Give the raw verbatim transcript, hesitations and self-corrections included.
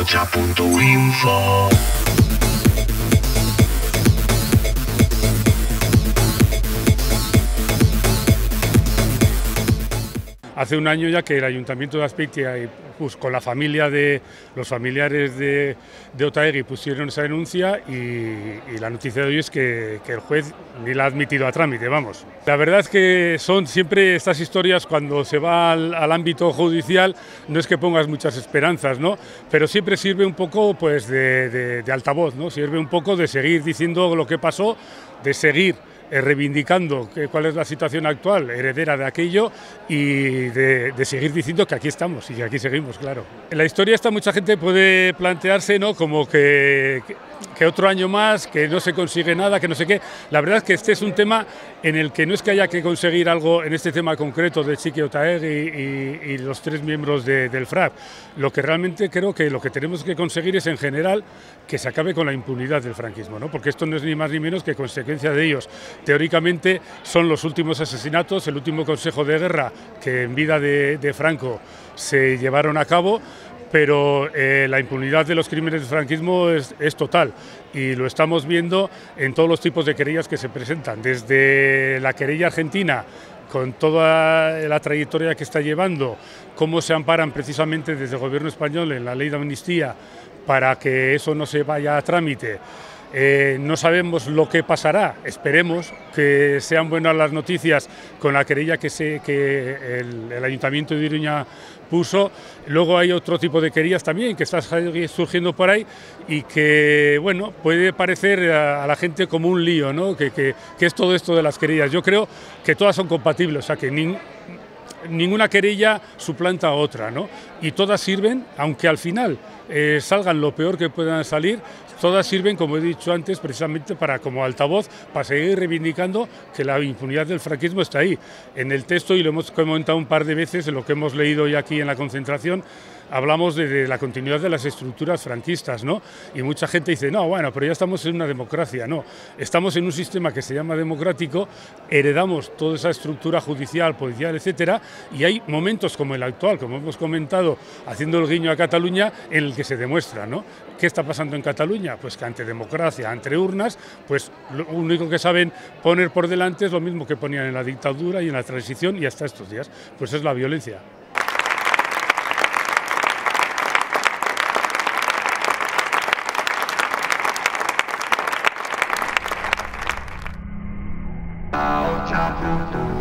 Aocha punto info. Hace un año ya que el Ayuntamiento de Azpeitia, pues, con la familia de los familiares de, de Otaegui pusieron esa denuncia y, y la noticia de hoy es que, que el juez ni la ha admitido a trámite, vamos. La verdad es que son siempre estas historias cuando se va al, al ámbito judicial, no es que pongas muchas esperanzas, ¿no? Pero siempre sirve un poco pues de, de, de altavoz, ¿no? Sirve un poco de seguir diciendo lo que pasó, de seguir reivindicando que, cuál es la situación actual, heredera de aquello, y de, de seguir diciendo que aquí estamos y que aquí seguimos, claro. En la historia esta mucha gente puede plantearse, ¿no?, como que, que, que otro año más, que no se consigue nada, que no sé qué. La verdad es que este es un tema en el que no es que haya que conseguir algo en este tema concreto de Txiki Otaegui y, y, y los tres miembros de, del F R A P. Lo que realmente creo que lo que tenemos que conseguir es, en general, que se acabe con la impunidad del franquismo, ¿no? Porque esto no es ni más ni menos que consecuencia de ellos. Teóricamente son los últimos asesinatos, el último consejo de guerra que en vida de, de Franco se llevaron a cabo, pero eh, la impunidad de los crímenes del franquismo es, es total y lo estamos viendo en todos los tipos de querellas que se presentan, desde la querella argentina, con toda la trayectoria que está llevando, cómo se amparan precisamente desde el gobierno español en la ley de amnistía para que eso no se vaya a trámite. Eh, no sabemos lo que pasará, esperemos que sean buenas las noticias con la querella que, se, que el, el Ayuntamiento de Iruña puso. Luego hay otro tipo de querellas también que está surgiendo por ahí y que, bueno, puede parecer a, a la gente como un lío, ¿no? Que, que, que es todo esto de las querellas. Yo creo que todas son compatibles, o sea que ni, ninguna querella suplanta a otra, ¿no? Y todas sirven, aunque al final eh, salgan lo peor que puedan salir, todas sirven, como he dicho antes, precisamente para como altavoz, para seguir reivindicando que la impunidad del franquismo está ahí. En el texto, y lo hemos comentado un par de veces, en lo que hemos leído hoy aquí en la concentración, hablamos de, de la continuidad de las estructuras franquistas, ¿no? Y mucha gente dice, no, bueno, pero ya estamos en una democracia. No, estamos en un sistema que se llama democrático, heredamos toda esa estructura judicial, policial, etcétera, y hay momentos como el actual, como hemos comentado, haciendo el guiño a Cataluña, en el que se demuestra, ¿no? ¿Qué está pasando en Cataluña? Pues que ante democracia, ante urnas, pues lo único que saben poner por delante es lo mismo que ponían en la dictadura y en la transición y hasta estos días, pues es la violencia. Aocha punto info.